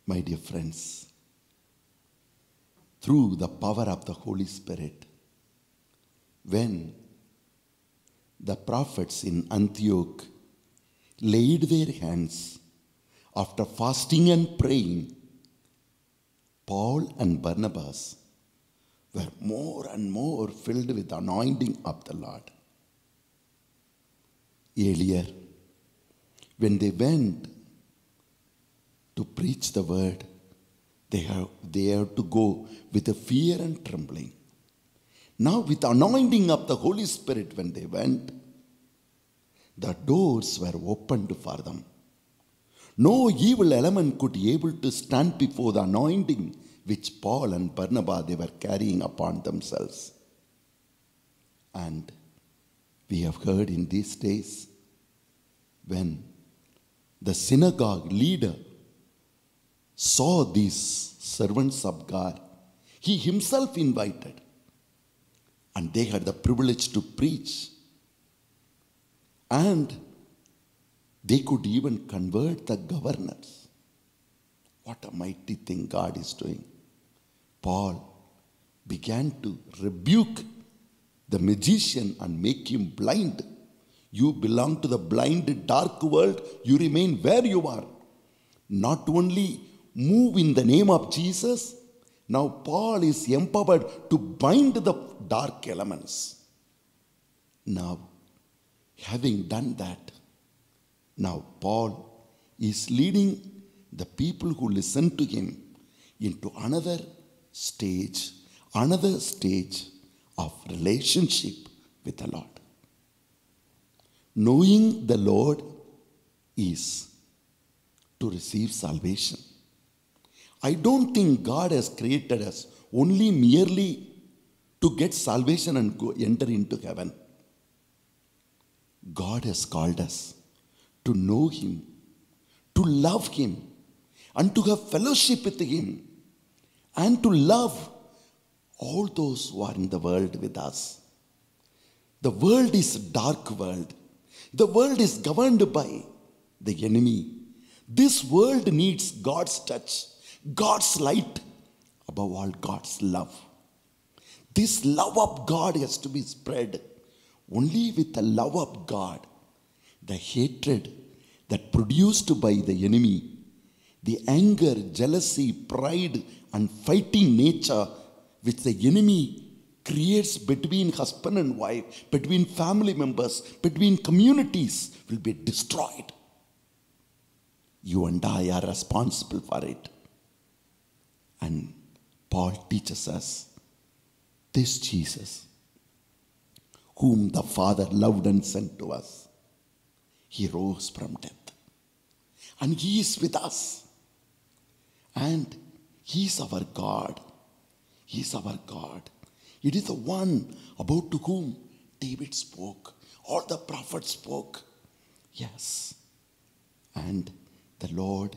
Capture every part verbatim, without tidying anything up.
My dear friends, through the power of the Holy Spirit, when the prophets in Antioch laid their hands after fasting and praying, Paul and Barnabas were more and more filled with the anointing of the Lord. Earlier, when they went to preach the word, they have, they have to go with a fear and trembling. Now with the anointing of the Holy Spirit, when they went, the doors were opened for them. No evil element could be able to stand before the anointing which Paul and Barnabas they were carrying upon themselves. And we have heard in these days, when the synagogue leader saw these servants of God, he himself invited, and they had the privilege to preach. And they could even convert the governors. What a mighty thing God is doing. Paul began to rebuke the magician and make him blind. You belong to the blind, dark world. You remain where you are. Not only move in the name of Jesus, now Paul is empowered to bind the dark elements. Now, having done that, now Paul is leading the people who listen to him into another stage, another stage of relationship with the Lord. Knowing the Lord is to receive salvation. I don't think God has created us only merely to get salvation and go enter into heaven. God has called us to know Him, to love Him, and to have fellowship with Him, and to love all those who are in the world with us. The world is a dark world. The world is governed by the enemy. This world needs God's touch, God's light, above all God's love. This love of God has to be spread. Only with the love of God, the hatred that produced by the enemy, the anger, jealousy, pride, and fighting nature which the enemy creates between husband and wife, between family members, between communities, will be destroyed. You and I are responsible for it. And Paul teaches us, this Jesus, whom the Father loved and sent to us, He rose from death. And He is with us. And He is our God. He is our God. It is the one about to whom David spoke. All the prophets spoke. Yes. And the Lord,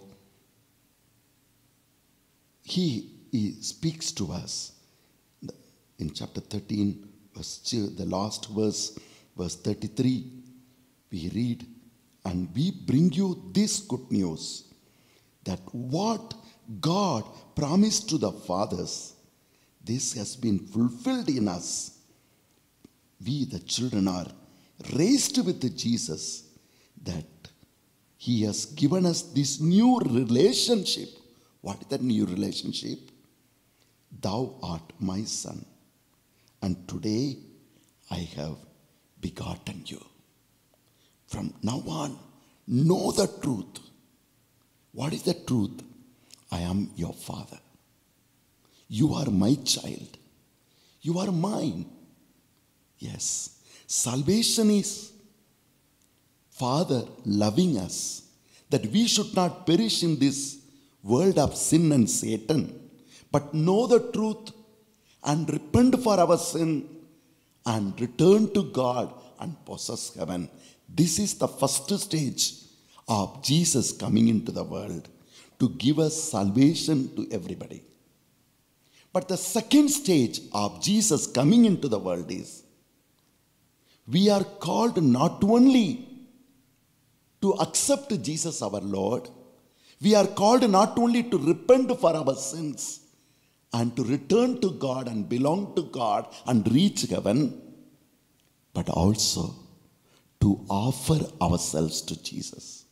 He, he speaks to us. In chapter thirteen, verse two, the last verse, verse thirty-three, we read, and we bring you this good news, that what God promised to the fathers, this has been fulfilled in us. We, the children, are raised with Jesus, that He has given us this new relationship. What is that new relationship? Thou art my son, and today I have begotten you. From now on, know the truth. What is the truth? I am your father. You are my child. You are mine. Yes. Salvation is Father loving us, that we should not perish in this world of sin and Satan, but know the truth and repent for our sin and return to God and possess heaven. This is the first stage of Jesus coming into the world to give us salvation to everybody. But the second stage of Jesus coming into the world is, we are called not only to accept Jesus our Lord, We are called not only to repent for our sins and to return to God and belong to God and reach heaven, but also to offer ourselves to Jesus,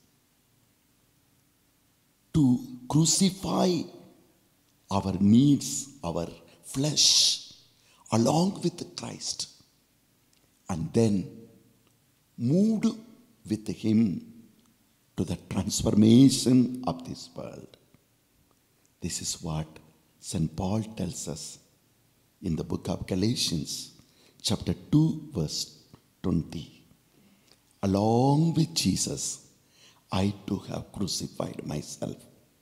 to crucify our needs, our flesh, along with Christ, and then moved with Him to the transformation of this world. This is what Saint Paul tells us in the book of Galatians, chapter two, verse twenty. Along with Jesus, I too have crucified myself.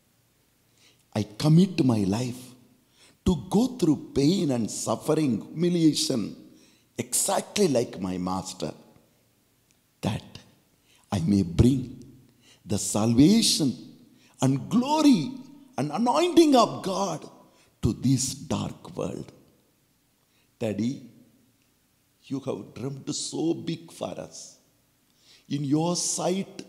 I commit my life to go through pain and suffering, humiliation, exactly like my master, that I may bring the salvation and glory and anointing of God to this dark world. Daddy, you have dreamed so big for us. In your sight,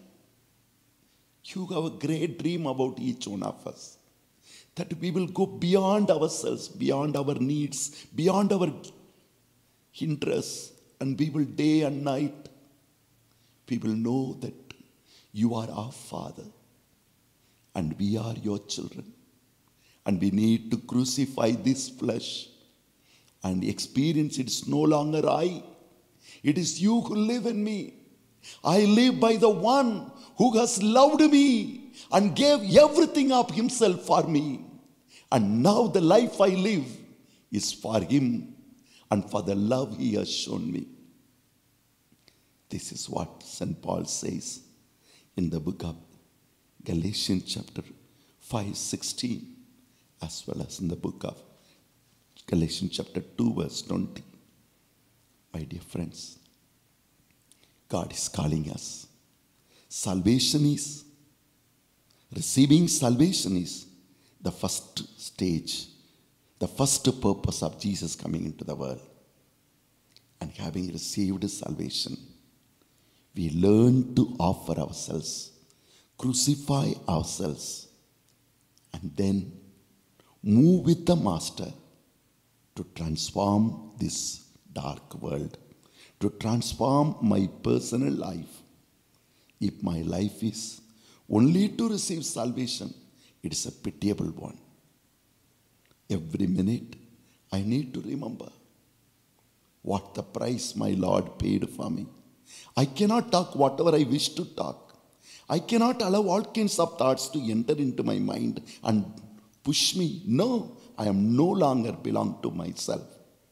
you have a great dream about each one of us. That we will go beyond ourselves, beyond our needs, beyond our interests, and we will day and night, we will know that you are our Father and we are your children. And we need to crucify this flesh and experience it's no longer I. It is you who live in me. I live by the one who has loved me and gave everything of himself for me. And now the life I live is for him and for the love he has shown me. This is what Saint Paul says in the book of Galatians chapter five, sixteen, as well as in the book of Galatians chapter two, verse twenty. My dear friends, God is calling us. Salvation is, receiving salvation is the first stage, the first purpose of Jesus coming into the world. And having received salvation, we learn to offer ourselves, crucify ourselves, and then move with the Master to transform this dark world, to transform my personal life. If my life is only to receive salvation, it is a pitiable one. Every minute, I need to remember what the price my Lord paid for me. I cannot talk whatever I wish to talk. I cannot allow all kinds of thoughts to enter into my mind and push me. No, I am no longer belong to myself.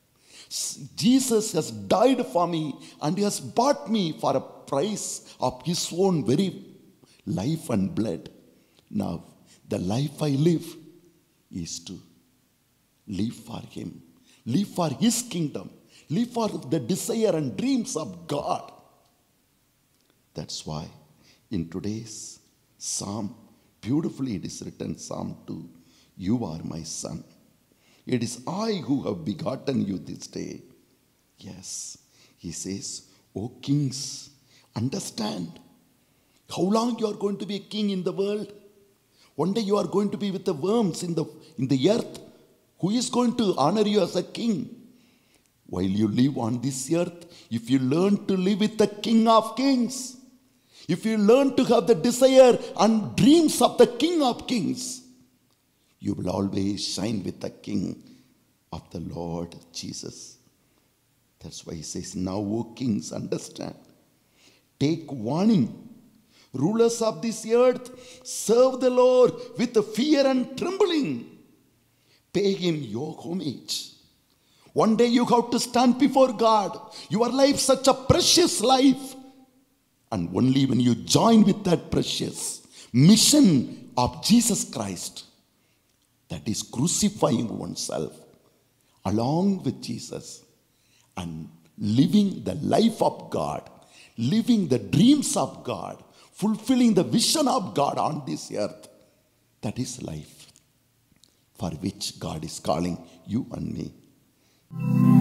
Jesus has died for me and he has bought me for a price of his own very life and blood. Now, the life I live is to live for him, live for his kingdom, live for the desire and dreams of God. That's why in today's psalm, beautifully it is written, Psalm two, you are my son. It is I who have begotten you this day. Yes, he says, O kings, understand how long you are going to be a king in the world. One day you are going to be with the worms in the, in the earth. Who is going to honor you as a king? While you live on this earth, if you learn to live with the King of Kings, if you learn to have the desire and dreams of the King of Kings, you will always shine with the King of the Lord Jesus. That's why he says, now, O kings, understand. Take warning. Rulers of this earth, serve the Lord with fear and trembling. Pay him your homage. One day you have to stand before God. Your life such a precious life. And only when you join with that precious mission of Jesus Christ, that is crucifying oneself along with Jesus and living the life of God, living the dreams of God, fulfilling the vision of God on this earth, that is life for which God is calling you and me.